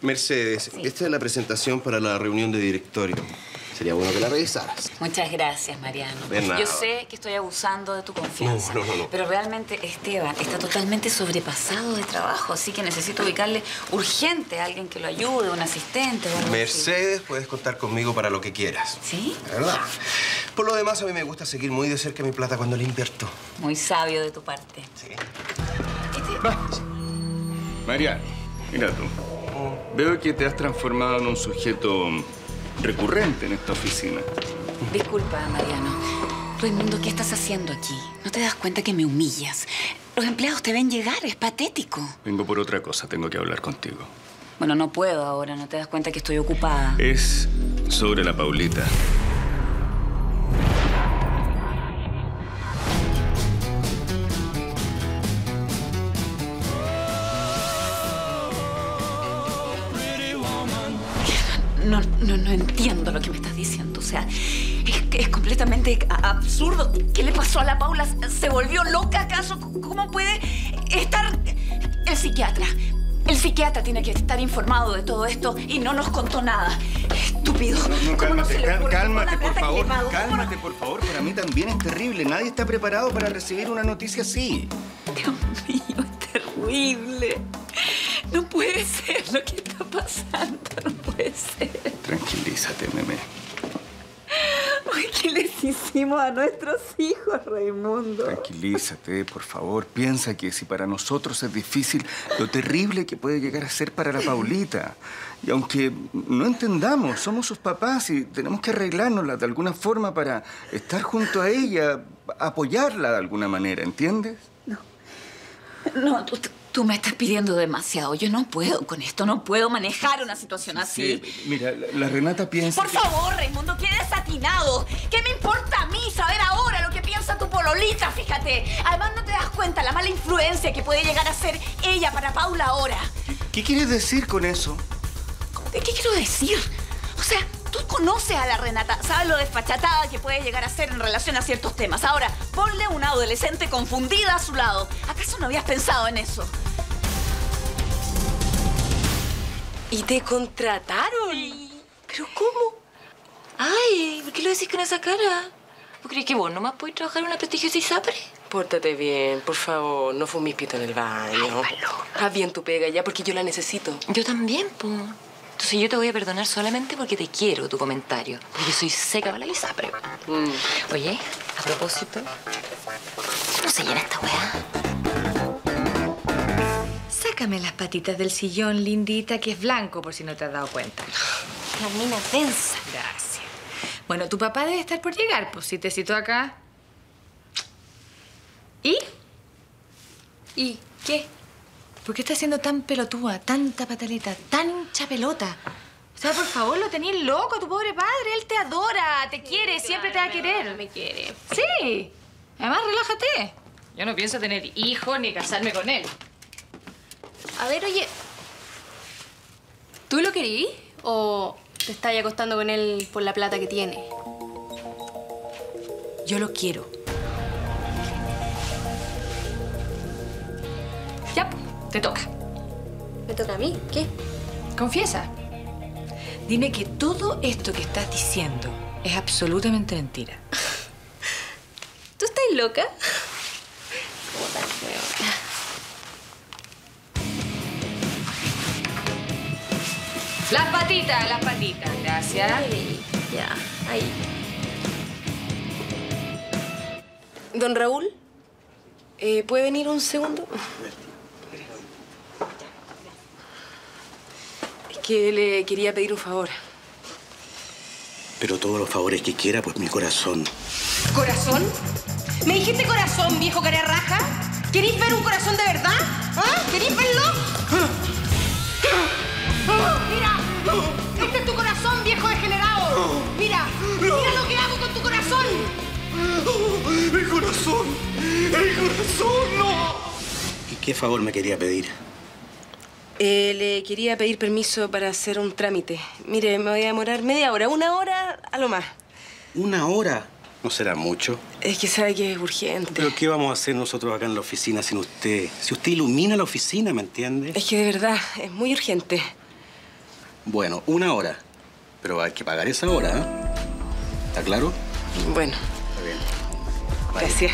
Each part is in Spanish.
Mercedes, Sí. esta es la presentación para la reunión de directorio. Sería bueno que la revisaras. Muchas gracias, Mariano. De nada. Yo sé que estoy abusando de tu confianza. No. Pero realmente Esteban está totalmente sobrepasado de trabajo, así que necesito ubicarle urgente a alguien que lo ayude, un asistente o algo así. Mercedes, puedes contar conmigo para lo que quieras. ¿Sí? ¿De verdad? Por lo demás, a mí me gusta seguir muy de cerca mi plata cuando la invierto. Muy sabio de tu parte. Sí. Mariano, mira tú. Veo que te has transformado en un sujeto recurrente en esta oficina. Disculpa, Mariano. Raimundo, ¿qué estás haciendo aquí? ¿No te das cuenta que me humillas? Los empleados te ven llegar, es patético. Vengo por otra cosa, tengo que hablar contigo. Bueno, no puedo ahora, ¿no te das cuenta que estoy ocupada? Es sobre la Paulita. No entiendo lo que me estás diciendo. O sea, es completamente absurdo. ¿Qué le pasó a la Paula? ¿Se volvió loca acaso? ¿Cómo puede estar el psiquiatra? El psiquiatra tiene que estar informado de todo esto y no nos contó nada. Estúpido. Cálmate, por favor. Cálmate, por favor. Para mí también es terrible. Nadie está preparado para recibir una noticia así. Dios mío, es terrible. No puede ser lo que está pasando. No puede ser. Tranquilízate, Meme. Ay, ¿qué les hicimos a nuestros hijos, Raimundo? Tranquilízate, por favor. Piensa que si para nosotros es difícil, lo terrible que puede llegar a ser para la Paulita. Y aunque no entendamos, somos sus papás y tenemos que arreglárnosla de alguna forma para estar junto a ella, apoyarla de alguna manera, ¿entiendes? No, tú me estás pidiendo demasiado. Yo no puedo con esto. No puedo manejar una situación así. Sí, mira, la Renata piensa Por favor, Raimundo, qué desatinado. ¿Qué me importa a mí saber ahora lo que piensa tu pololita? Fíjate. Además, no te das cuenta la mala influencia que puede llegar a ser ella para Paula ahora. ¿Qué quieres decir con eso? ¿Qué quiero decir? O sea, tú conoces a la Renata, sabes lo desfachatada que puede llegar a ser en relación a ciertos temas. Ahora, ponle una adolescente confundida a su lado. ¿Acaso no habías pensado en eso? ¿Y te contrataron? Sí. ¿Pero cómo? Ay, ¿por qué lo decís con esa cara? ¿Vos crees que vos nomás podés trabajar en una prestigiosa ISAPRE? Pórtate bien, por favor. No fumís pito en el baño. Ay, Paloma. Haz bien tu pega ya, porque yo la necesito. Yo también, po. Entonces yo te voy a perdonar solamente porque te quiero, tu comentario. Porque soy seca para la ISAPRE. Oye, a propósito, ¿cómo se llena esta weá? Sácame las patitas del sillón, lindita, que es blanco, por si no te has dado cuenta. La mina densa. Gracias. Bueno, tu papá debe estar por llegar, pues si te citó acá. ¿Y? ¿Y qué? ¿Por qué estás siendo tan pelotúa, tanta pataleta, tan hincha pelota? O sea, por favor, lo tenés loco, tu pobre padre. Él te adora, te quiere, siempre te va a querer. No me quiere. Sí. Además, relájate. Yo no pienso tener hijos ni casarme con él. A ver, oye, ¿tú lo querí o te estás acostando con él por la plata que tiene? Yo lo quiero. Ya, te toca. ¿Me toca a mí? ¿Qué? Confiesa. Dime que todo esto que estás diciendo es absolutamente mentira. ¿Tú estás loca? ¿Cómo tan feo? Las patitas, gracias. Ay, ya, ahí. Don Raúl, ¿puede venir un segundo? Es que le quería pedir un favor. Pero todos los favores que quiera, pues mi corazón. ¿Corazón? ¿Me dijiste corazón, viejo cara raja? ¿Querís ver un corazón de verdad? ¿Ah? ¿Querís verlo? ¡Mira! ¡Este es tu corazón, viejo degenerado! ¡Mira! ¡Mira lo que hago con tu corazón! ¡Mi corazón! ¡Mi corazón! ¡No! ¿Y qué favor me quería pedir? Le quería pedir permiso para hacer un trámite. Mire, me voy a demorar media hora, 1 hora a lo más. ¿1 hora? No será mucho. Es que sabe que es urgente. ¿Pero qué vamos a hacer nosotros acá en la oficina sin usted? Si usted ilumina la oficina, ¿me entiende? Es que de verdad, es muy urgente. Bueno, 1 hora. Pero hay que pagar esa hora, ¿eh? ¿Está claro? Bueno. Está bien. Gracias.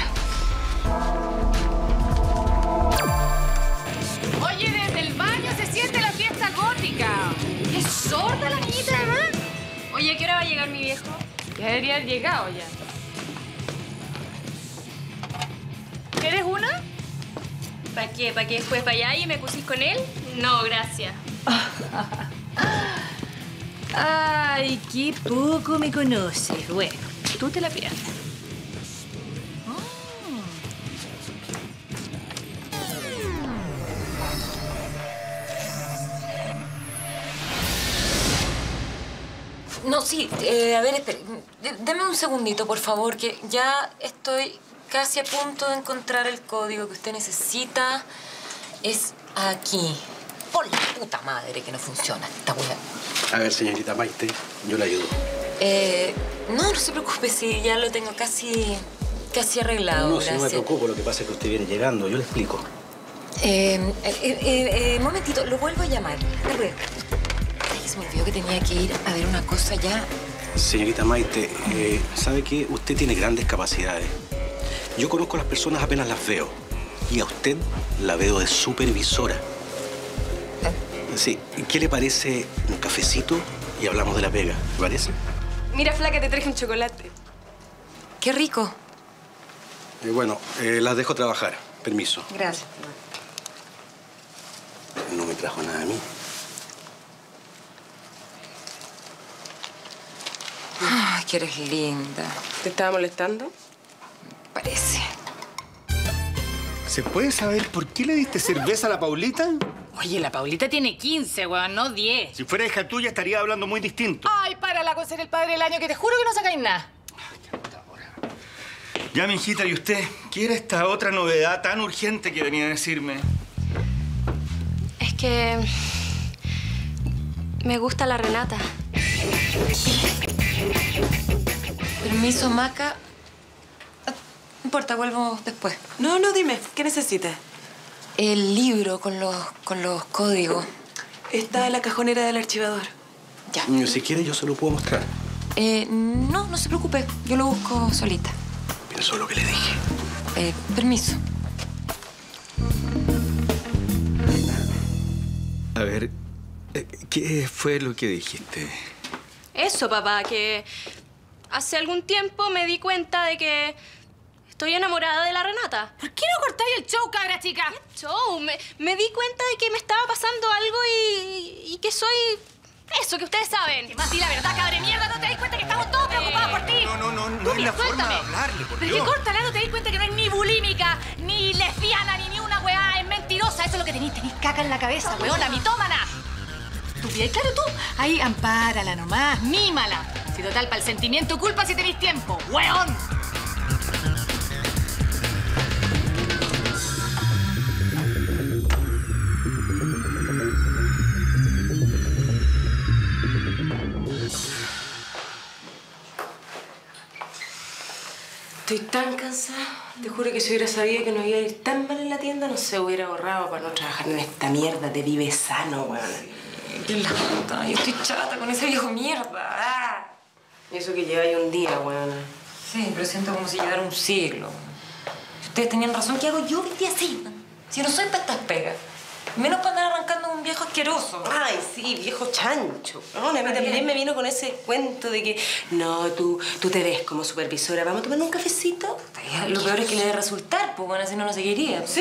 Oye, desde el baño se siente la fiesta gótica. ¡Qué sorda la niñita, además! Oye, ¿a qué hora va a llegar mi viejo? Ya debería haber llegado ya. ¿Quieres una? ¿Para qué? ¿Para que después vayáis y me acusís con él? No, gracias. Ay, qué poco me conoces. Bueno, tú te la pierdes. No, sí, a ver, espere. Deme un segundito, por favor, que ya estoy casi a punto de encontrar el código que usted necesita. Es aquí. Por la puta madre que no funciona esta weá. A ver, señorita Maite, yo le ayudo. No se preocupe, sí, ya lo tengo casi arreglado. No, si no me gracias. preocupo, lo que pasa es que usted viene llegando, yo le explico. Momentito, lo vuelvo a llamar. Luego. Ay, se me olvidó que tenía que ir a ver una cosa ya. Señorita Maite, ¿sabe qué? Usted tiene grandes capacidades. Yo conozco a las personas apenas las veo. Y a usted la veo de supervisora. Sí, ¿qué le parece un cafecito y hablamos de la pega? ¿Le parece? Mira, flaca, te traje un chocolate. Qué rico. Bueno, las dejo trabajar. Permiso. Gracias. No me trajo nada a mí. Ay, que eres linda. ¿Te estaba molestando? Parece. ¿Se puede saber por qué le diste cerveza a la Paulita? Oye, la Paulita tiene 15, weón, no 10. Si fuera hija tuya estaría hablando muy distinto. Ay, párala con ser el padre del año, que te juro que no sacáis nada. Ya, mijita, ¿y usted? ¿Qué era esta otra novedad tan urgente que venía a decirme? Es que... me gusta la Renata. Permiso, Maca. No importa, vuelvo después. No, dime. ¿Qué necesitas? El libro con los códigos. Está en la cajonera del archivador. Ya. Si quiere, yo se lo puedo mostrar. No se preocupe. Yo lo busco solita. Pensó lo que le dije. Permiso. A ver, ¿qué fue lo que dijiste? Eso, papá, que hace algún tiempo me di cuenta de que estoy enamorada de la Renata. ¿Por qué no cortáis el show, cabra chica? ¿Qué show? Me di cuenta de que me estaba pasando algo y que soy... eso que ustedes saben. Más di la verdad, cabra mierda, ¿no te das cuenta que estamos todos preocupados por ti? No es la forma de hablarle, por Pero Dios. que córtala, no te das cuenta que no es ni bulímica, ni lesbiana, ni una weá, es mentirosa. Eso es lo que tenés caca en la cabeza, weona, mitómana. Estúpida, y claro tú, ahí ampárala nomás, mímala. Si total, para el sentimiento culpa si tenéis tiempo, weón. Estoy tan cansada. Te juro que si hubiera sabido que no iba a ir tan mal en la tienda, no se hubiera ahorrado para no trabajar en esta mierda de Vive Sano, weón. Qué lata. Yo estoy chata con ese viejo mierda. Ah. Y eso que lleva ahí un día, weón. Sí, pero siento como si llevara un siglo. Si ustedes tenían razón, ¿qué hago yo hoy día así? Si no soy para estas pegas. Menos para andar arrancando un viejo asqueroso. Ay, sí, viejo chancho. No, a mí también me vino con ese cuento de que no, tú te ves como supervisora. ¿Vamos a tomar un cafecito? Lo peor es que le debe resultar, pues bueno, así no lo seguiría. Sí.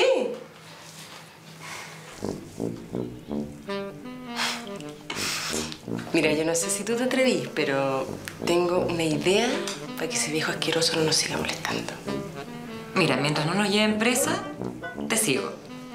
Mira, yo no sé si tú te atrevís, pero tengo una idea para que ese viejo asqueroso no nos siga molestando. Mira, mientras no nos lleven presa, te sigo.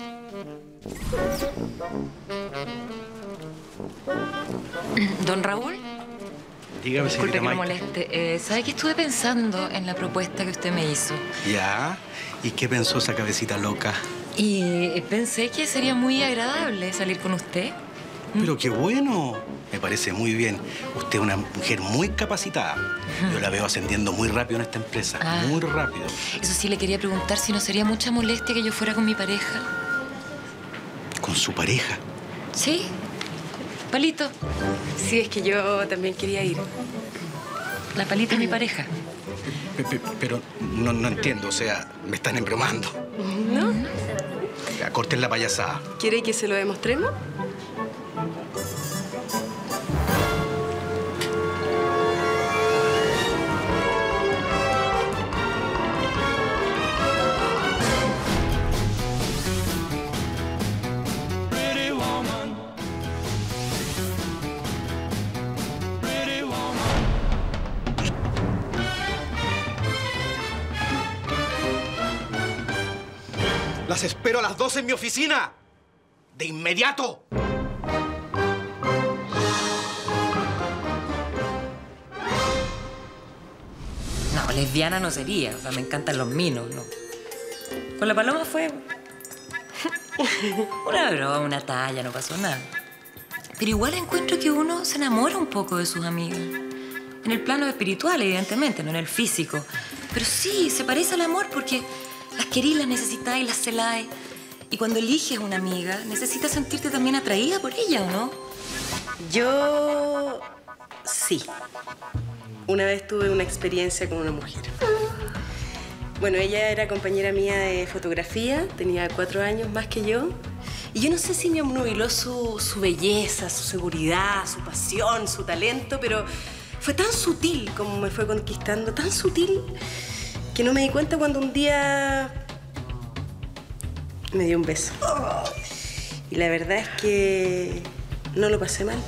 Don Raúl. Dígame, Disculpe señorita que me Maite. moleste. ¿Sabe que estuve pensando en la propuesta que usted me hizo? ¿Ya? ¿Y qué pensó esa cabecita loca? Y pensé que sería muy agradable salir con usted. Pero qué bueno. Me parece muy bien. Usted es una mujer muy capacitada. Yo la veo ascendiendo muy rápido en esta empresa. Ah. Muy rápido. Eso sí, le quería preguntar si no sería mucha molestia que yo fuera con mi pareja. ¿Con su pareja? ¿Sí? Palito. Sí, es que yo también quería ir. La Palito es mi pareja. Pero no entiendo, o sea, me están embromando. ¿No? Ya, corten la payasada. ¿Quiere que se lo demostremos? Las espero a las 12 en mi oficina. ¡De inmediato! No, lesbiana no sería. O sea, me encantan los minos, ¿no? Con la Paloma fue... una broma, una talla, no pasó nada. Pero igual encuentro que uno se enamora un poco de sus amigas. En el plano espiritual, evidentemente, no en el físico. Pero sí, se parece al amor porque las querís, las necesitáis, las celáis. Y cuando eliges una amiga, necesitas sentirte también atraída por ella, ¿o no? Yo... sí. Una vez tuve una experiencia con una mujer. Bueno, ella era compañera mía de fotografía, tenía 4 años más que yo. Y yo no sé si me obnubiló su belleza, su seguridad, su pasión, su talento, pero fue tan sutil como me fue conquistando, tan sutil que no me di cuenta cuando un día me dio un beso. Y la verdad es que no lo pasé mal.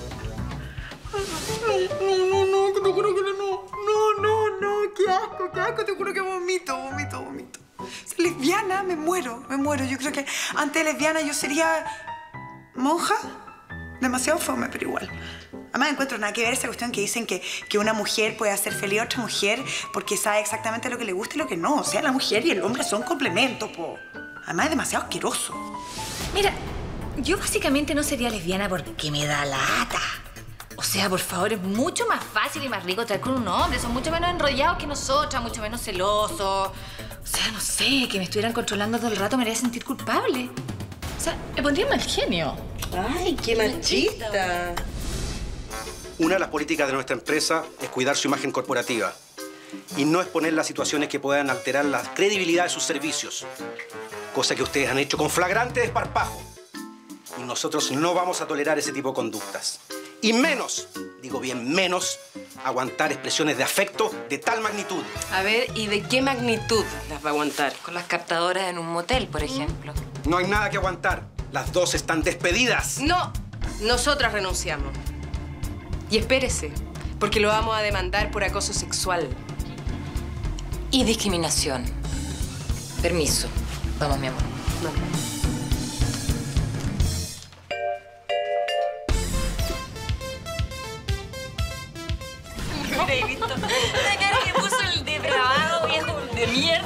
No, te juro que no, qué asco, te juro que vomito. Si lesbiana, me muero. Yo creo que antes de lesbiana yo sería monja. Demasiado fome, pero igual. Además, encuentro nada que ver esa cuestión que dicen que una mujer puede hacer feliz a otra mujer porque sabe exactamente lo que le gusta y lo que no. O sea, la mujer y el hombre son complementos, po. Además, es demasiado asqueroso. Mira, yo básicamente no sería lesbiana porque me da lata. O sea, por favor, es mucho más fácil y más rico estar con un hombre. Son mucho menos enrollados que nosotras, mucho menos celosos. O sea, no sé, que me estuvieran controlando todo el rato me haría sentir culpable. O sea, me pondría mal genio. Ay, qué machista. Una de las políticas de nuestra empresa es cuidar su imagen corporativa y no exponerla a situaciones que puedan alterar la credibilidad de sus servicios, cosa que ustedes han hecho con flagrante desparpajo. Y nosotros no vamos a tolerar ese tipo de conductas. Y menos, digo bien menos, aguantar expresiones de afecto de tal magnitud. A ver, ¿y de qué magnitud las va a aguantar? Con las captadoras en un motel, por ejemplo. No hay nada que aguantar. Las dos están despedidas. No, nosotras renunciamos. Y espérese, porque lo vamos a demandar por acoso sexual. Y discriminación. Permiso. Vamos, mi amor. Vamos. ¿Te visto? La cara que puso el depravado viejo de mierda.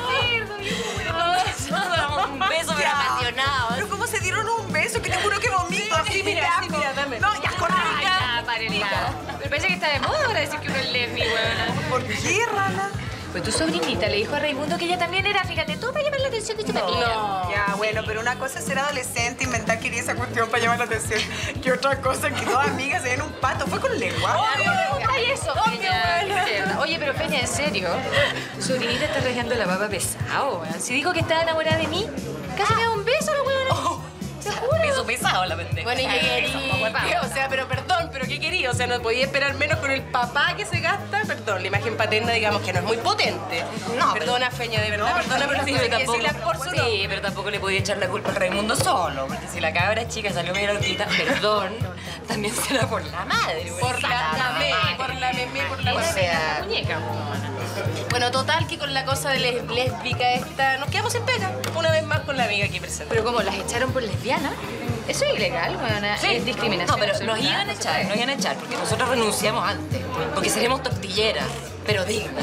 Un beso pero apasionado. Pero ¿cómo se dieron un beso? Que te juro que vomito. Así, mira, dame. No, ya, corre. Ya, párenla. Pero parece que está de moda ahora decir que uno es lesbi, weona. ¿Por qué, rana? Pues tu sobrinita le dijo a Raimundo que ella también era, fíjate, tú para llamar la atención que tú también. No. Ya, bueno, pero una cosa es ser adolescente, inventar que quería esa cuestión para llamar la atención. Que otra cosa que dos amigas se den un pato. Fue con lengua. ¡Ay, eso! Peña. Oye, pero Peña, en serio, tu sobrinita está arriesgando la papa pesado, weón. Si dijo que estaba enamorada de mí, casi me da un beso la weona. ¿Se juro? Beso pesado la pendeja. Bueno, ¿y qué quería? O sea, pero perdón, ¿pero qué quería? O sea, no podía esperar menos con el papá que se gasta. Perdón, la imagen paterna, digamos, que no es muy potente. No. Perdona, Feña, de verdad, perdona, pero Sí, no sé pero qué decirle por su nombre. sí, pero tampoco le podía echar la culpa al Raimundo solo. Porque si la cabra chica salió medio loquita, perdón, también será por la madre. Por la memé. O sea, Muñeca, Bueno, total, que con la cosa de lésbica esta, nos quedamos sin pega. Una vez más con la amiga aquí presente. Pero como las echaron por lesbiana, eso es ilegal, weona. Es discriminación. No, pero nos absoluta. iban a echar, porque nosotros renunciamos antes. Porque seremos tortilleras, pero dignas.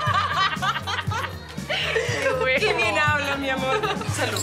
Qué bien habla, mi amor. Salud.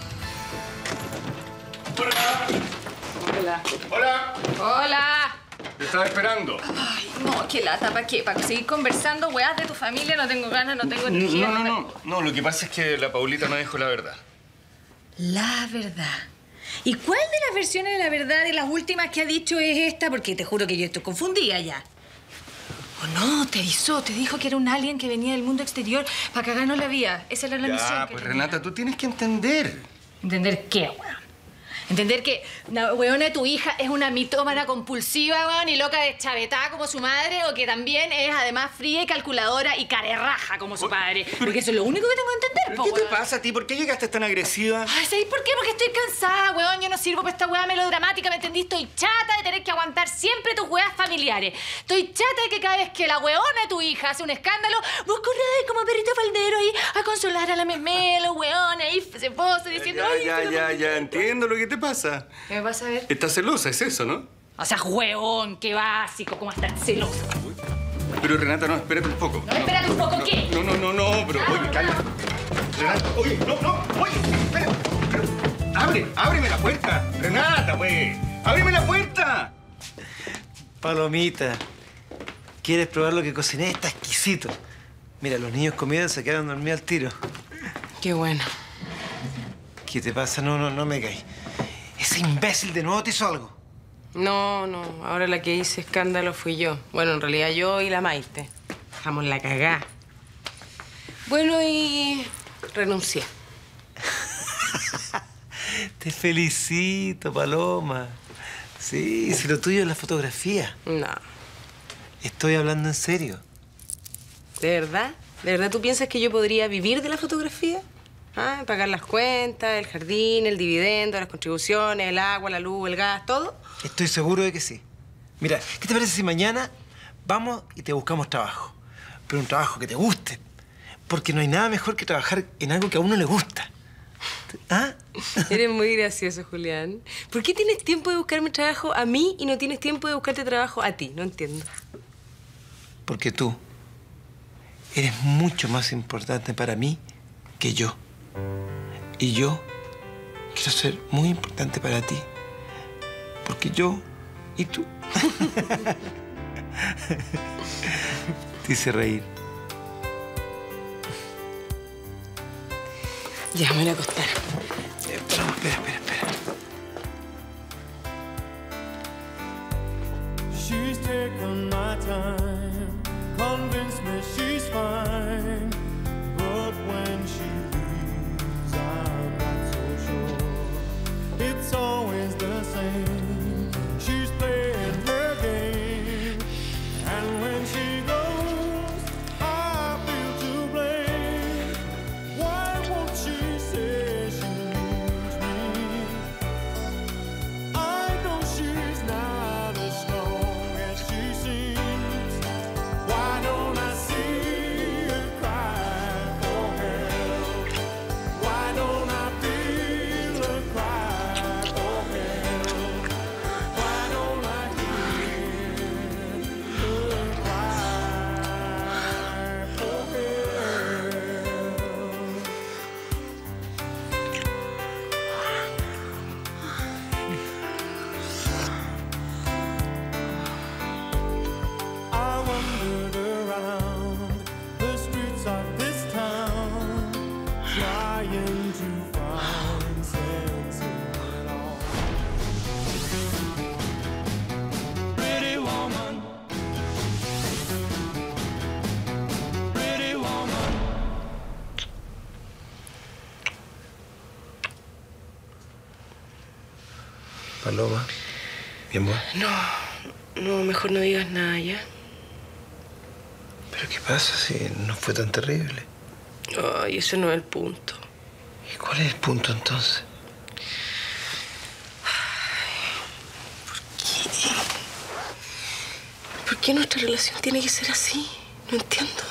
Hola. Te estaba esperando. Ay, no, qué lata, ¿para qué? ¿Para seguir conversando, weás, de tu familia? No tengo ganas, no tengo energía. No, lo que pasa es que la Paulita no dijo la verdad. La verdad. ¿Y cuál de las versiones de la verdad de las últimas que ha dicho es esta? Porque te juro que yo estoy confundida ya. ¿O no? Te avisó, te dijo que era un alien que venía del mundo exterior para cagarnos la vida. Esa era la misión que pues tenía. Renata, tú tienes que entender. ¿Entender qué, weón? Entender que la weona de tu hija es una mitómana compulsiva, weón, y loca de chavetá como su madre, o que también es además fría y calculadora y carerraja como su padre. Porque eso es lo único que tengo que entender, po, ¿Qué te weón. pasa a ti? ¿Por qué llegaste tan agresiva? Ay, ¿sabéis por qué? Porque estoy cansada, weón. Yo no sirvo para esta weá melodramática, ¿me entendí? Estoy chata de tener que aguantar siempre tus weas familiares. Estoy chata de que cada vez que la weona de tu hija hace un escándalo, vos corréis como perrito faldero ahí a consolar a la memé, los weones ahí se posa diciendo... Ya, entiendo lo que te pasa. ¿Qué me pasa a ver? Estás celosa, es eso, ¿no? O sea, huevón, qué básico, cómo estar celosa. Pero Renata, no, espérate un poco. No, espérate un poco, ¿qué? No, pero oye, calma. Renata, oye, oye, espera. Pero, ábreme la puerta. Renata, pues. ¡Ábreme la puerta! Palomita, ¿quieres probar lo que cociné? Está exquisito. Mira, los niños comieron, se quedaron dormidos al tiro. Qué bueno. ¿Qué te pasa? No me caes. ¿Ese imbécil de nuevo te hizo algo? No, ahora la que hice escándalo fui yo. Bueno, en realidad yo y la Maite. Dejamos la cagá. Bueno, y renuncié. Te felicito, Paloma. Sí, si lo tuyo es la fotografía. No. Estoy hablando en serio. ¿De verdad? ¿De verdad tú piensas que yo podría vivir de la fotografía? ¿Ah? ¿Pagar las cuentas, el jardín, el dividendo, las contribuciones, el agua, la luz, el gas, todo? Estoy seguro de que sí. Mira, ¿qué te parece si mañana vamos y te buscamos trabajo? Pero un trabajo que te guste. Porque no hay nada mejor que trabajar en algo que a uno le gusta. ¿Ah? Eres muy gracioso, Julián. ¿Por qué tienes tiempo de buscarme trabajo a mí y no tienes tiempo de buscarte trabajo a ti? No entiendo. Porque tú eres mucho más importante para mí que yo. Y yo quiero ser muy importante para ti. Porque yo y tú. Te hice reír. Ya, me voy a acostar. Espera. She's taken my time, convinced me she's fine, but when she leaves, I'm not so sure. It's always the same. She's playing her game, and when she goes, I feel to blame. Why won't she say she needs me? I know she's not as strong as she seems. Why don't I see her cry for help? Why don't I feel her cry for help? Why don't I hear her cry for help? I wandered around the streets of this town, trying to find sense in it all. Pretty woman, pretty woman. Paloma, mi amor. No, mejor no digas nada, ¿ya? ¿Pero qué pasa si no fue tan terrible? Ay, ese no es el punto. ¿Y cuál es el punto entonces? ¿Por qué nuestra relación tiene que ser así? No entiendo.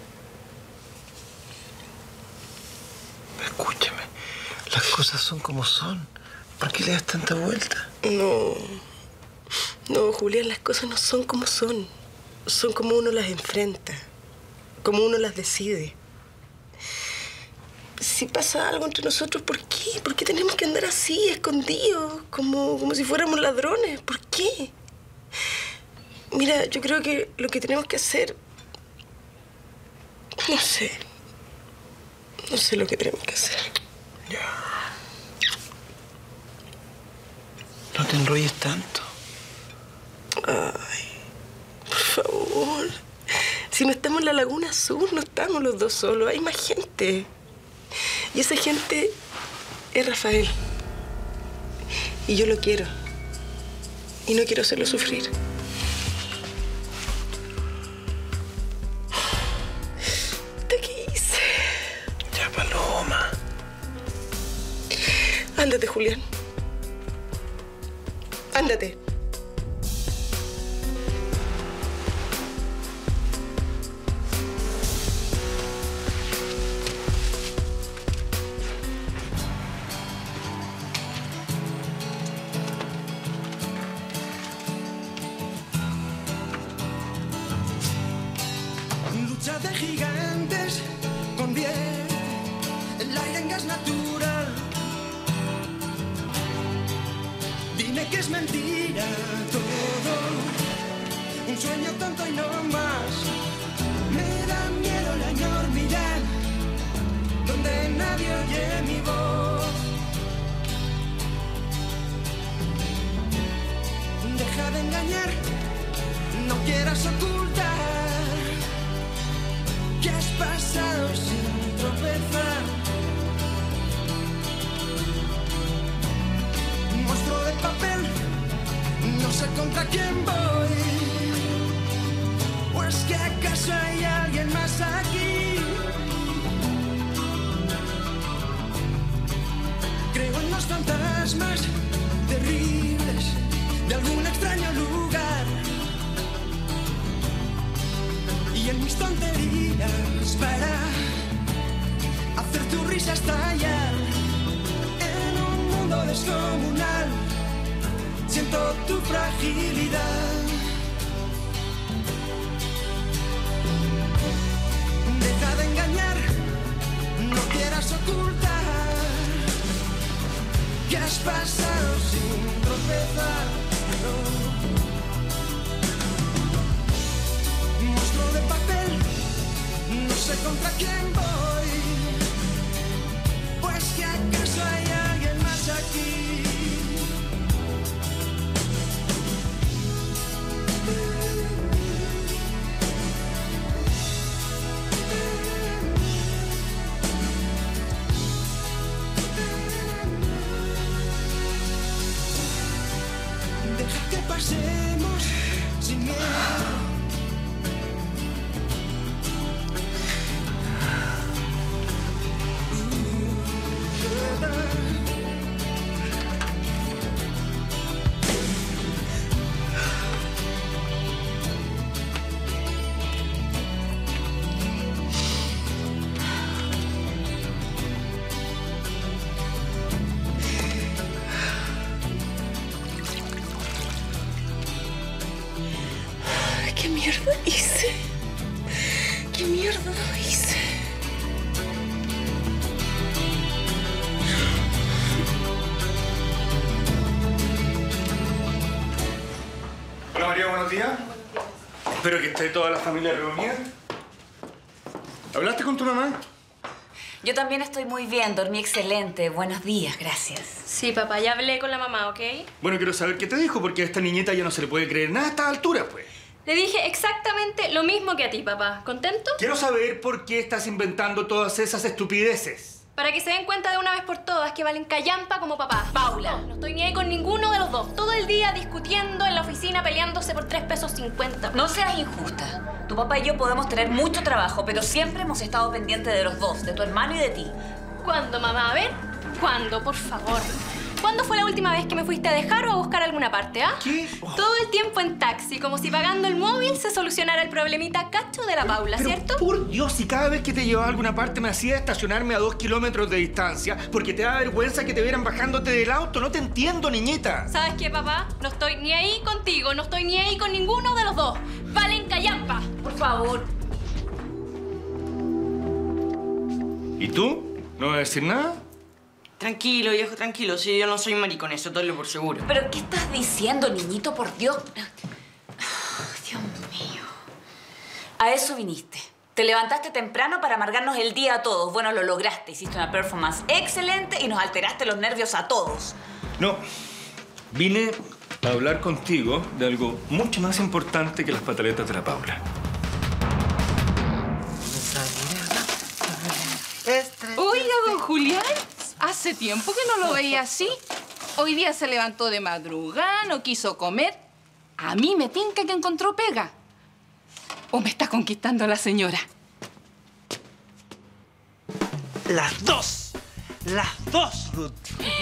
Escúchame, las cosas son como son. ¿Por qué le das tanta vuelta? No, Julián, las cosas no son como son. Son como uno las enfrenta, como uno las decide. Si pasa algo entre nosotros, ¿por qué? ¿Por qué tenemos que andar así, escondidos, como si fuéramos ladrones? ¿Por qué? Mira, yo creo que lo que tenemos que hacer... No sé. No sé lo que tenemos que hacer. No te enrolles tanto. Ay, por favor. Si no estamos en la Laguna Sur, no estamos los dos solos. Hay más gente. Y esa gente es Rafael. Y yo lo quiero. Y no quiero hacerlo sufrir. ¿Qué hice? Ya, Paloma. Ándate, Julián. Ándate. Lucha de gigantes, convierte el aire en gas natural. Dime que es mentira todo, un sueño tonto y no más. Me da miedo la enormidad, donde nadie oye mi voz. Deja de engañar, no quieras ocultar que has pasado sin tropezar. Monstruo de papel, no sé contra quién voy. ¿O es que acaso hay alguien más aquí? Creo en los fantasmas terribles de algún extraño lugar. Y en mis tonterías para hacer tu risa estallar. En un mundo descomunal siento tu fragilidad. Deja de engañar, no quieras ocultar que has pasado sin tropezar. No. Monstruo de papel, no sé contra quién voy. Pues que acaso hay alguien más aquí. Deja que pasemos sin miedo. ¿Qué mierda hice? ¿Qué mierda hice? Hola María, buenos días. Espero que esté toda la familia reunida. ¿Hablaste con tu mamá? Yo también estoy muy bien, dormí excelente. Buenos días, gracias. Sí, papá, ya hablé con la mamá, ¿ok? Bueno, quiero saber qué te dijo, porque a esta niñita ya no se le puede creer nada a esta altura, pues. Le dije exactamente lo mismo que a ti, papá. ¿Contento? Quiero saber por qué estás inventando todas esas estupideces. Para que se den cuenta de una vez por todas que valen callampa como papá. Paula, no estoy ni ahí con ninguno de los dos. Todo el día discutiendo en la oficina, peleándose por 3,50 pesos. No seas injusta. Tu papá y yo podemos tener mucho trabajo, pero siempre hemos estado pendientes de los dos, de tu hermano y de ti. ¿Cuándo, mamá? A ver, ¿cuándo? Por favor. ¿Cuándo fue la última vez que me fuiste a dejar o a buscar a alguna parte, ah? ¿Qué? Todo el tiempo en taxi, como si pagando el móvil se solucionara el problemita cacho de la Paula, Pero, ¿cierto? por Dios, si cada vez que te llevaba a alguna parte me hacía estacionarme a 2 kilómetros de distancia porque te da vergüenza que te vieran bajándote del auto. No te entiendo, niñita. ¿Sabes qué, papá? No estoy ni ahí contigo, no estoy ni ahí con ninguno de los dos. Valen callampa. Por favor. ¿Y tú? ¿No vas a decir nada? Tranquilo, viejo, tranquilo. Si yo no soy maricón, eso tenlo por seguro. ¿Pero qué estás diciendo, niñito? Por Dios. A eso viniste. Te levantaste temprano para amargarnos el día a todos. Bueno, lo lograste. Hiciste una performance excelente y nos alteraste los nervios a todos. No. Vine a hablar contigo de algo mucho más importante que las pataletas de la Paula. Oiga, don Julián, hace tiempo que no lo veía así. Hoy día se levantó de madrugada, no quiso comer. A mí me tinca que encontró pega. ¿O me está conquistando la señora? Las dos. Las dos, Ruth.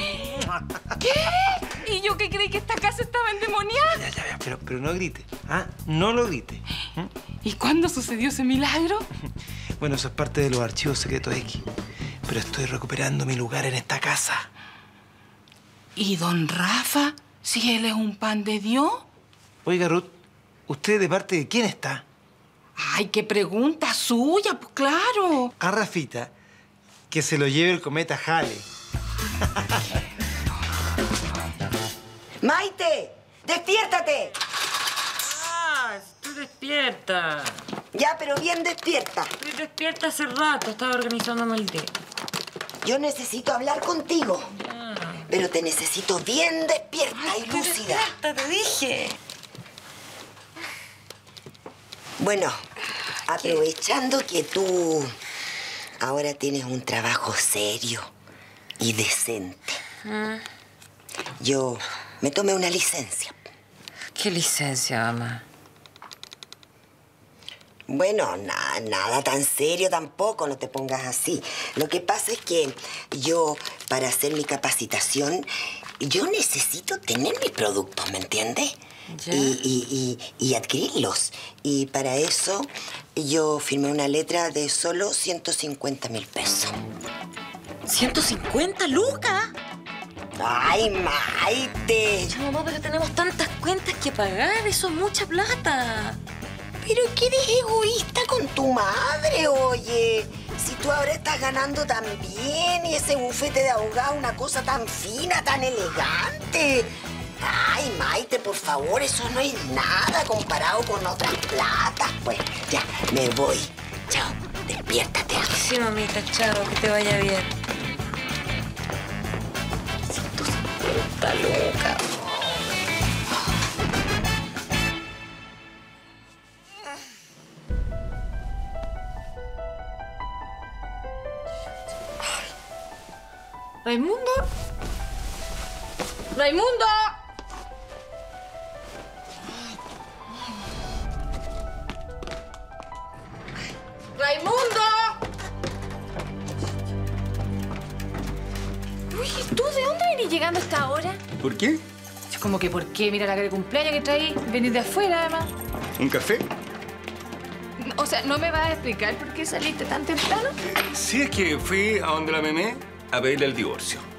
¿Qué? ¿Y yo que creí que esta casa estaba endemoniada? Ya, pero no grite. ¿Ah? No lo grite. ¿Y cuándo sucedió ese milagro? Bueno, eso es parte de los archivos secretos X. Pero estoy recuperando mi lugar en esta casa. ¿Y don Rafa? Si él es un pan de Dios. Oiga, Ruth, ¿usted de parte de quién está? Ay, qué pregunta suya, pues claro. A Rafita, que se lo lleve el cometa Halley. ¡Maite! ¡Despiértate! Ah, estoy despierta. Ya, pero bien despierta. Estoy despierta hace rato. Estaba organizándome el día. Yo necesito hablar contigo. Pero te necesito bien despierta y lúcida. Despierta, te dije. Bueno, aprovechando que tú ahora tienes un trabajo serio y decente, yo me tomé una licencia. ¿Qué licencia, mamá? Bueno, nada tan serio tampoco, no te pongas así. Lo que pasa es que yo, para hacer mi capacitación, yo necesito tener mis productos, ¿me entiendes? Ya. Y adquirirlos. Y para eso yo firmé una letra de solo 150.000 pesos. ¿150 lucas? ¡Ay, Maite! Ya, mamá, pero tenemos tantas cuentas que pagar. Eso es mucha plata. Pero que eres egoísta con tu madre, oye. Si tú ahora estás ganando tan bien y ese bufete de abogado, una cosa tan fina, tan elegante. Ay, Maite, por favor, eso no es nada comparado con otras platas. Pues ya, me voy. Chao, despiértate. Sí, mamita, chao, que te vaya bien. 150 lucas. ¿Raimundo? ¡Raimundo! ¡Raimundo! Uy, ¿tú de dónde venís llegando a esta hora? ¿Por qué? Como que, ¿por qué? Mira la cara de cumpleaños que traí. Venís de afuera, además. ¿Un café? O sea, ¿no me vas a explicar por qué saliste tan temprano? Sí, es que fui a donde la Memé a pedirle el divorcio.